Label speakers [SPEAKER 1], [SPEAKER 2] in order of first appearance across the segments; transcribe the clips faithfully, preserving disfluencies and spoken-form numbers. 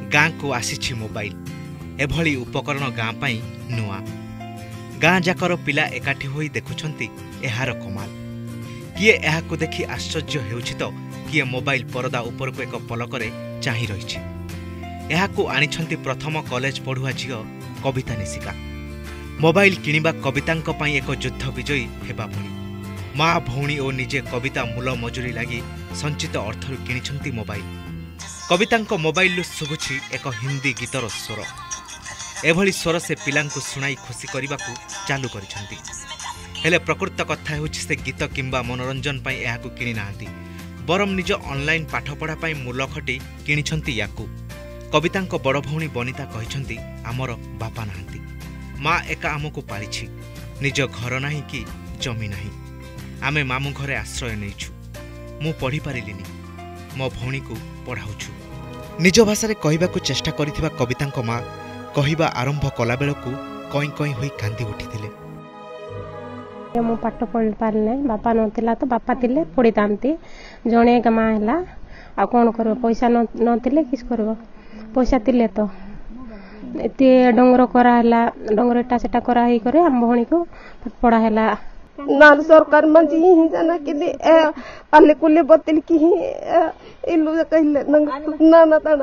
[SPEAKER 1] गाँ को आसी मोबाइल एभली उपकरण गाँ पाई नुआ गाँ जाकर पिला एकाठी होई देखुछंती एहार कमाल किए एहाकु देखि आश्चर्य हेउछि तो किए मोबाइल परदा उपर को एक पलकरे चाहि रहिछि। एहाकु आनिछंती प्रथम कॉलेज पढ़ुआ झियो कविता निशिका। मोबाइल किनिबा कवितांक पई एक युद्ध विजयी हेबा भली माँ भौणी और निजे कविता मूल मजूरी लगी संचित अर्थरु किनिछंती मोबाइल। कवितांक मोबाइल शुभुछि एक हिंदी गीतर स्वर। एभली स्वर से पिलांकु सुनाई खुशी करने चालू करिछंती। हेले प्रकृत कथा हेउछि से गीत किंबा मनोरंजन पई एहाकु किनि नाहांती बरम निज ऑनलाइन पाठपढ़ा पई मूल खटी किनिछंती याकु। कवितांक बड़ भौणी बनिता कहिछंती आमर बापा नाहांती माँ एका आमको पालिछि निज घर नाही कि जमी नाही आमे मामू घरे आश्रय नैछु मु पढ़ी पारिलिनी मो भौणी को पढ़ाउछु। निज भाषा कहवाकू चेष्टा करिथिबा कवितांक माँ कहवा आरंभ कला बेलकू कई कई होई कांदी उठिथिले।
[SPEAKER 2] मु पाठ पढ़ी पारि नै बापा नथिला तो बापा थिले पढ़ी तांती जणे का माँ हैला आ कोन करबो पैसा नथिले किस करबो पैसा थिले तो एते डंगर करा हैला डंगर एटा सेटा करा ही करे हम भौणी को पढ़ा हैला
[SPEAKER 3] ना सरकार मंजी ही जाना कि पाले कुले बतल की ही इल्लू कहले ना ना ताना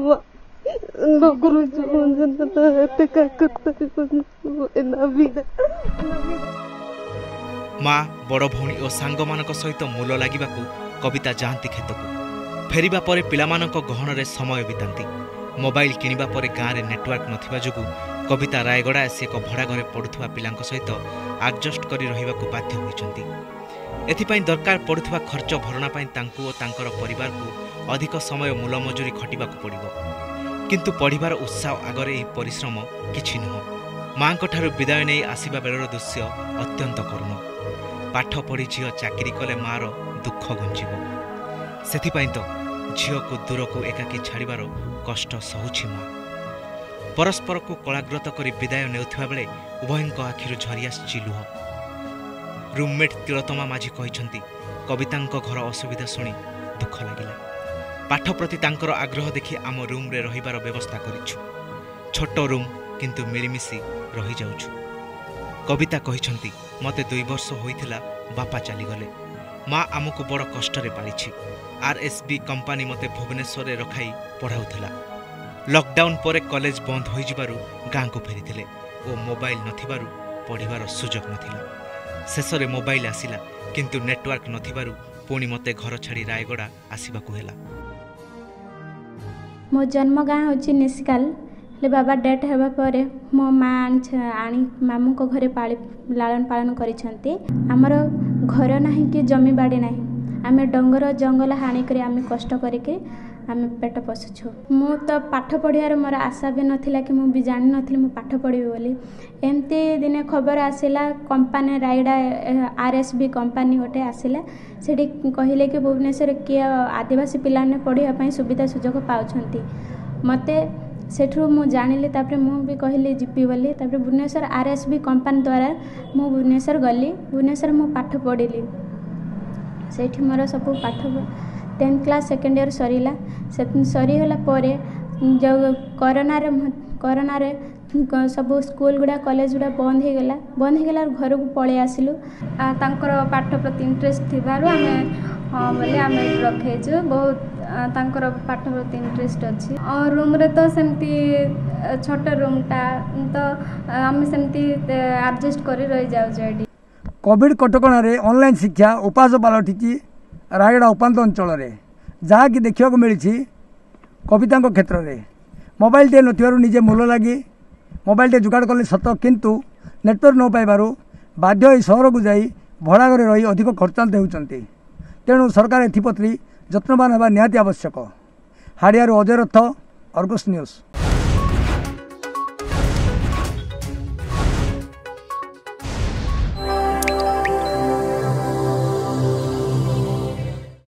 [SPEAKER 3] गुरु
[SPEAKER 1] माँ बड़ भौणी और सांग मानक सहित मूल लागिबाकू कविता जाहांती खेतकू फेरिबा परे पिलामानक गहनरे समय बितांती। मोबाइल किनिबा परे गाँव में नेटवर्क नथिबा जुगु कविता रायगड़ा आसी एक भड़ा घरे पढ़ुवा पिलांक सहित आडजस्ट करी रहिबाकू बाध्य होइछंती। एथिपाई दरकार पड़ुवा खर्च भरणा पाई तांकू और तांकर परिवार को अधिक समय मूल मजूरी खटिबाकू पड़िबो किंतु पढ़िबार उत्साह आगरे एही परिश्रम किछि नुह। मांक ठारु विदाय नै आसीबा बेलर दृश्य अत्यंत करुण। पाठ पढ़ी झियो चाकरी कले मार दुख गुंजिबो सेथिपाई तो झियो को दूर को एकाकी छाड़िबार कष्ट सहुछि माँ। परस्पर को कलाग्रत करी विदाय नेउथिबा बेले उभयଙ୍କ आखिरु झरी आछि लुह। रूममेट तिलोत्तमा माझी कहिछंती कवितांक घर असुविधा सुनी दुख लागिला। पाठ प्रति तांकर आग्रह देखि आम रूम रे रहिबार व्यवस्था करिछु। छोट रूम किंतु मिलिमिशि रही जाउछु। कविता कहिछंती मते दुई वर्ष होइथिला बापा चली गले माँ आमको बड़ कष्टरे पालिछि। आरएसबी कंपनी मते भुवनेश्वर रे रखाई पढ़ाउथिला। लॉकडाउन परे कॉलेज बंद होई जिबारु गाँ को फेरिथिले ओ मोबाइल नथिबारु पढ़िबार सुजोग नथिला। शेषरे मोबाइल आसिला किंतु नेटवर्क नथिबारु पुणी मते घर छाड़ी रायगड़ा आसिबाकू हेला।
[SPEAKER 4] मो जन्म गाँ होची निशिकाल ले बाबा डेथ हेबा परे मो माँ आनी मामू को घरे पाली लालन पालन करिछंती। हमर घर नाही कि जमी बाड़ी नाही आमे डंगर जंगल हानि करी आमे कष्ट करके आमे पेट पोसुछु। मु तो पाठ पढ़ियार मोर आशा भी नथिला कि मु भी जानि नथिली मु पाठ पढ़िबी बोली। एमती दिने खबर आसिला कंपनी रायगड़ा आरएसबी कंपनी गोटे आसिला सेठी कहिले कि भुवनेश्वर के आदिवासी पिला ने पढ़िया पई सुविधा सुजोग पाउछंती। मते सेठू मु जानिली तापर मु भी कहली जीपी बोली तापर भुवनेश्वर आरएसबी कंपनी द्वारा मु भुवनेश्वर गली भुवनेश्वर मु पाठ पढ़िली। सेठी मोर सब पाठ टेंथ क्लास सेकेंड इयर सरीला सरीगला परे जो कोरोना रे कोरोना रे सब स्कूल गुड़ा कॉलेज गुड़ा बंद हो गला बंद हो गला घर को पळे आसिलु। तांकर पाठ प्रति इंटरेस्ट थिबारु आमे हां बोले आमे रखेछु बहुत तांकर पाठ प्रति इंटरेस्ट अछि। और रूम रे तो सेमती छोट रूम टा तो आमे सेमती एडजस्ट करी रहि जाउ जेडी।
[SPEAKER 5] कोविड कटकणा रे ऑनलाइन शिक्षा उपास पालटिची रायगड़ा उपांत अंचल रे जहाँ कि देखा मिली कविता क्षेत्र में मोबाइल टे नथिबारु निजे मूल लगी मोबाइल टे जुगाड़ कले सत किंतु नेटवर्क न पाइबारु बाध्य सहर को जाई भड़ा घरे रही अधिक खर्चांत होउचंती। तेणु सरकार एथिप्रति जत्नवान होगा निहाती आवश्यक। हाड़ियारू अजय रथ, अर्गस न्यूज।